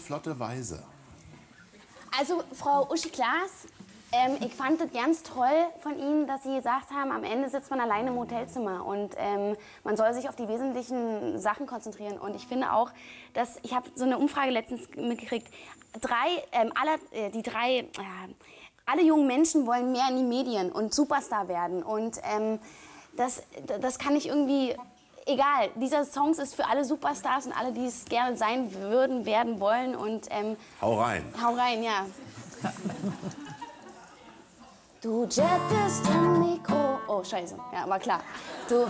flotte Weise? Also, Frau Uschi Glas, ich fand es ganz toll von Ihnen, dass Sie gesagt haben, am Ende sitzt man alleine im Hotelzimmer und man soll sich auf die wesentlichen Sachen konzentrieren. Und ich finde auch, dass ich habe so eine Umfrage letztens mitgekriegt, alle jungen Menschen wollen mehr in die Medien und Superstar werden. Und das kann ich irgendwie, egal, dieser Song ist für alle Superstars und alle, die es gerne sein würden, werden wollen. Und, Hau rein. Hau rein, ja. Du jettest um die Oh, scheiße. Ja, war klar. Du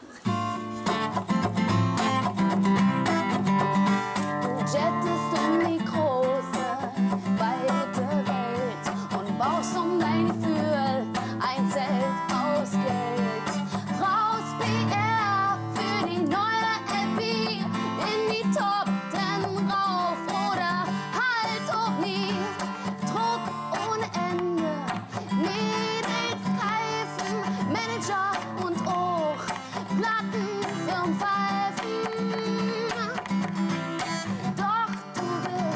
jettest um die große, weite Welt und baust um dein Gefühl ein Zelt aus Geld. Brauchst PR für die neue LP, in die Top 10 rauf oder halt auch nie. Druck ohne Ende, Mädels keifen, Manager und auch Plattenfirmen pfeifen. Doch du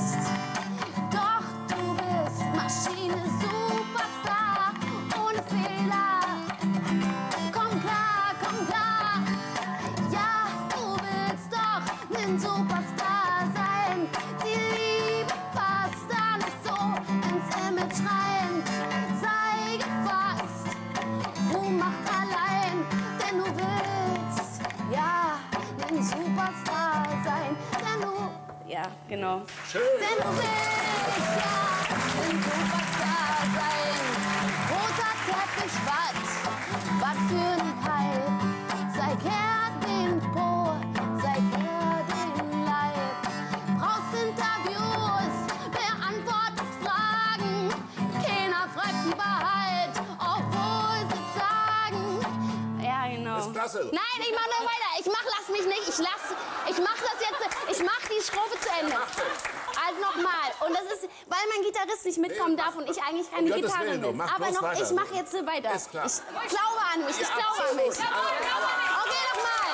bist Maschine, Superstar, ohne Fehler. Komm klar, ja, du willst doch nen Superstar sein. Die Liebe passt da nicht so ins Image rein. Sei gefasst, Ruhm macht allein, denn du willst, ja, nen Superstar sein. Denn du, ja, genau. Schön. Denn du willst, ja, nen Superstar sein. Roter Teppich, was für ein Hype. Zeig her den Po, zeig her den Leib. Brauchst Interviews, beantwortest Fragen. Keiner fragt die Wahrheit, obwohl sie sagen. Ja, genau. Ist klasse. Nein, ich mach noch weiter. Lass mich nicht. Ich mach das jetzt. Ich mach die Strophe zu Ende. Also nochmal. Und das ist, weil mein Gitarrist nicht mitkommen darf und ich eigentlich keine Gottes Gitarre Willen, du, bin. mach Aber bloß noch, weiter. ich mache jetzt weiter. Ist klar. Ich glaube an mich. Ich glaube an mich. Okay, nochmal.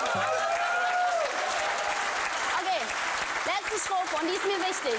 Okay, letzte Strophe und die ist mir wichtig.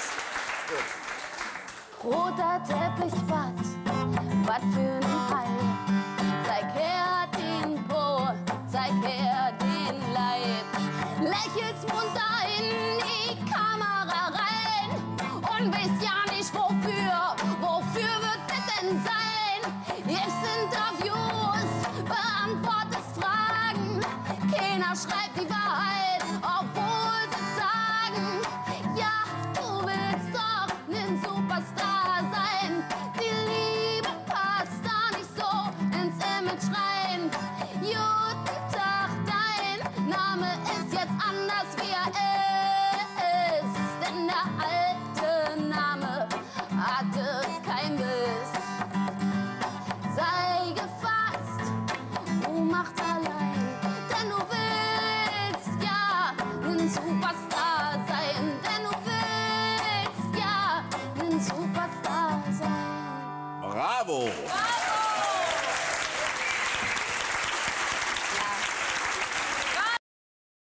Roter Teppich, was für ein Hall. Zeig her den Po, zeig her den Leib. Lächelst munter in die Kamera rein und weißt ja nicht wofür wird es denn sein? Gibst Interviews, beantwortest Fragen, keiner schreibt die Wahrheit, obwohl sie sagen, ja, du willst doch nen Superstar sein. Die Liebe passt da nicht so ins Image rein. Guten Tag, dein Name ist jetzt anders, wie er ist, denn der alte Name hatte kein Biss. Sei gefasst, Ruhm macht allein, denn du willst ja nen Superstar sein, denn du willst ja nen Superstar sein. Bravo.